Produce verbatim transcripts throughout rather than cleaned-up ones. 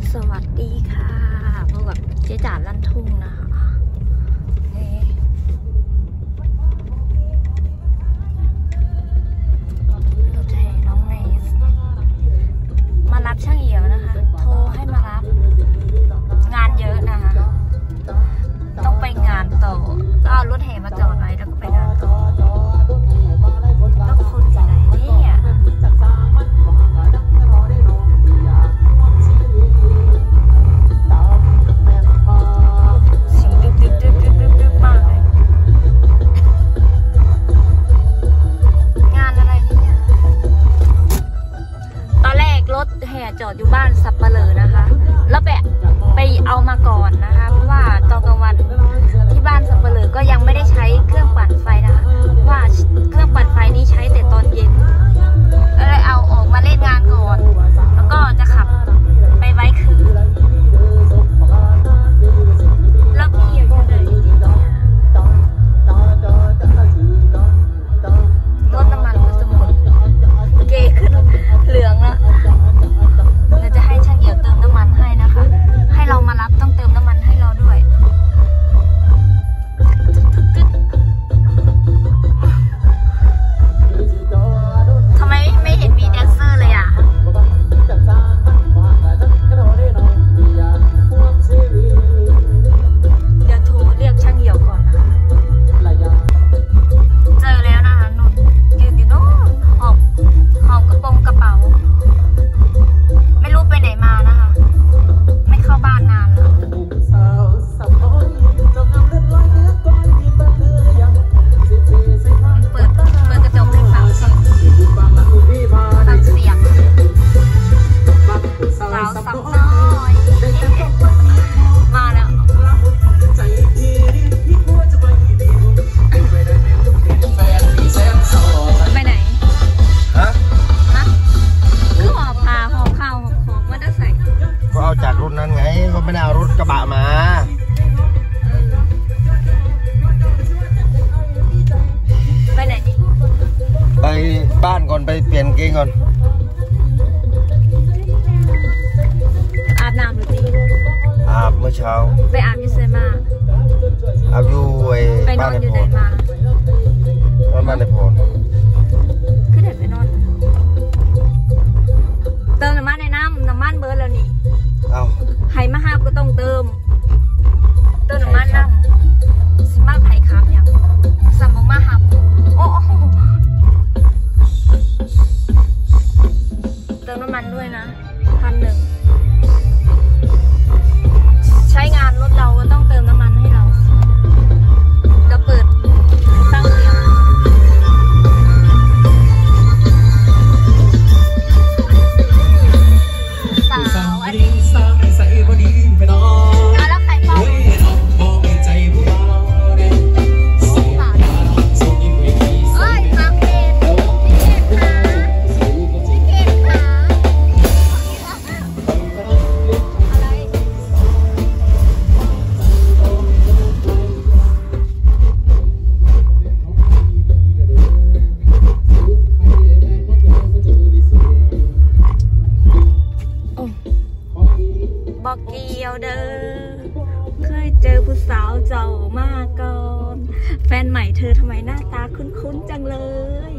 สวัสดีค่ะพบกับเจ๊จ๋าลั่นทุ่งนะคะเราจะให้น้องเนสมารับช่างเอี่ยวนะคะโทรให้มารับงานเยอะนะคะต้องไปงานต่อก็เอารถแห่มาจอดไว้แล้วก็ไปงานต่อแล้วคนอยู่ไหนเนี่ยจอดอยู่บ้านสับปะเลอนะคะแล้วไปไปเอามาก่อนนะคะเพราะว่าตอนกลางวันที่บ้านสับปะเลอก็ยังไม่ได้ใช้เครื่องปั่นไฟนะคะว่าเครื่องปั่นไฟนี้ใช้แต่ตอนเย็นก็เลยเอาออกมาเล่นงานก่อนแล้วก็จะขับไปไว้คืนแล้วพี่อยู่ที่ไหนรถน้ำมันก็จะหมดเกขึ้นเหลืองแล้วเราจะให้ช่างเอี่ยวเติมน้ำมันให้นะคะให้เรามารับต้องเติมน้ำมันให้เราด้วยทำไมไม่เห็นมีแดนเซอร์เลยอ่ะเดี๋ยวโทรเรียกช่างเอี่ยวก่อนนะคะเจอแล้วนะคะนุ่นยืนอยู่โน่นหอบหอบกระโปรงกระเป๋าไม่รู้ไปไหนมานะคะไม่เข้าบ้านนานแล้วเปิดเปิดกระจกให้ฟังฟังเสียงสาวสับน้อยมาแล้วไปไหนฮะฮะคือหอบพาหอบข้าวหอบของมาได้ใส่ก็เอาจากรถนั้นไงก็ไม่ได้เอารถกระบะมาไปไหนดิไปบ้านก่อนไปเปลี่ยนเกงก่อนอาบน้ำหรือตีอาบเมื่อเช้าไปอาบยูเซมาอาบอยู่ไอ้ไปนอนอยู่ไหนมานอนบ้านในพรขึ้นไหนไปนอนเติมน้ำมันในน้ำน้ำมันเบิร์ดแล้วนี่เอาไข่มาห้าก็ต้องเติมเติมน้ำมันน้ำสิมาไผ่ขับอย่างสมมติมาหับโอ้เติมน้ำมันด้วยนะพันหนึ่งใช้งานรถเราก็ต้องเติมน้ำมันให้เราเดี๋ยวเปิดตั้งเสียงสาวอันนี้แล้วใครเฝ้าเอ้ยมาเก็ตชิคเก้นค่ะอะไรบอกเกี่ยวเด้อเคยเจอผู้สาวเจ้ามาก่อนแฟนใหม่เธอทำไมหน้าตาคุ้นๆจังเลย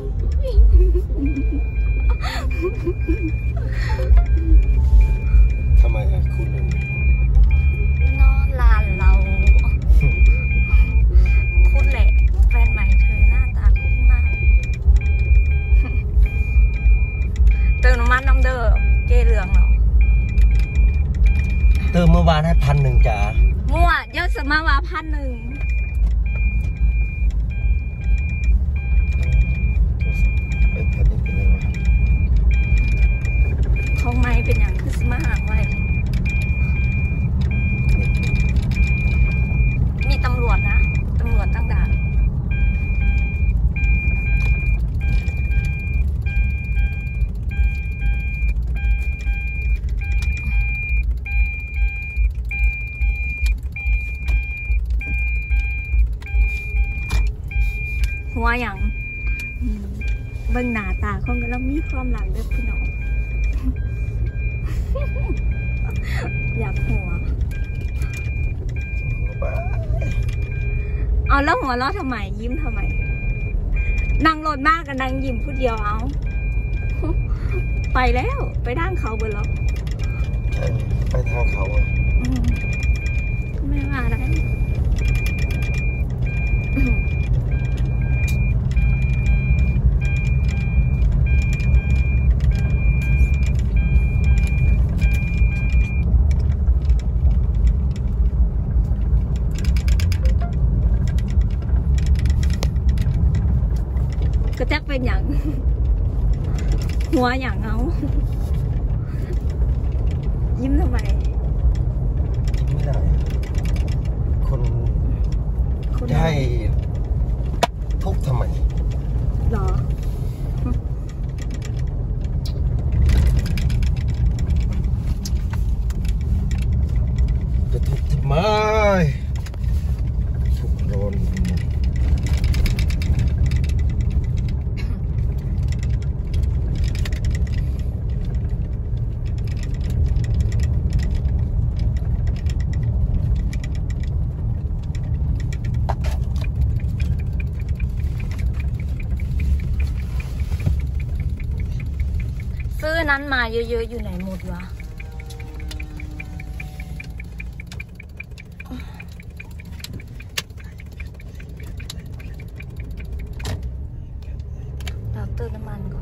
ทำไมอะคุณนอนลานเราคุ้นแหละแฟนใหม่เธอหน้าตาคุ้นมากเติมน้ำมันน้ำเด้อเกเหลืองเหรอเติมเมื่อวานให้พันหนึ่งจ้ามั่วยอดสมาวาพันหนึ่งไอ้แพทนี่เป็นไรวะของไม้เป็นอย่างคือสมาหางไว้มีตำรวจนะตำรวจตั้งด่านหัวอย่างเบิ่งหน้าตาคนก็แล้วมีความหลังเด้อพี่น้องอยากหัวหัวบ้าเอาแล้วหัวเราะทำไมยิ้มทำไมนั่งรถมากกับนั่งยิ้มผู้เดียวเอา ไปแล้วไปทางเขาเบอร์ล็อกใช่ไปทางเขาอ่ะไม่ว่าอะไรก็แจ็คเป็นอย่าง หัวอย่างเอา ยิ้มทำไมไม่ได้คนจะให้ทุกข์ทำไมหรอจะทุกข์ทำไมทุกข์ร้อนซื้อนั้นมาเยอะๆอยู่ไหนหมดวะเราเติมน้ำมันก่อน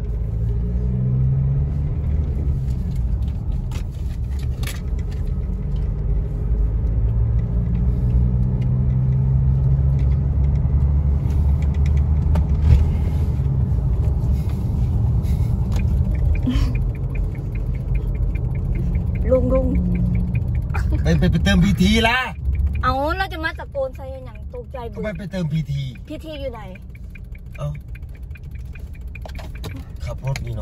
ลุงลุงไปไปไปเติมพีทีละเอาเราจะมาตะโกนใส่อย่างตกใจก็บุไปไปเติมพีทีพิธีอยู่ไหนเอ้าขับรถนี่โน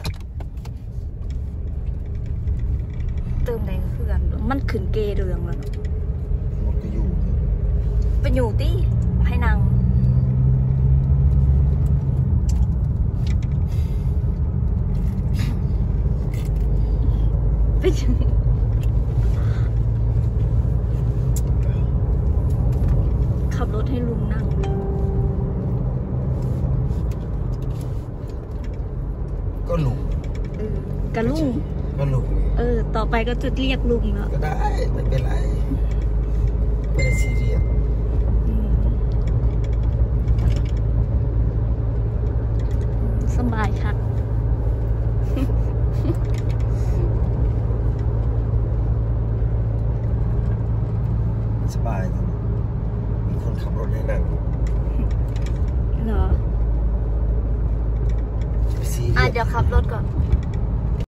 เติมไหนเพื่อนมันขึ้นเกเรืองแล้วเนอะรถก็อยู่ไปอยู่ที่ให้นางไปอยู่ขับรถให้ลุงนั่งก็ลุงเออกระลุงก็ลุงเออ ต่อไปก็จะเรียกลุงแล้วก็ได้ไม่เป็นไรไม่ได้ซีเรียสอืมสบายค่ะสบายนะมีคนขับรถให้นั่งเหรอซีเรีอ่ะยสเดี๋ยวขับรถก่อน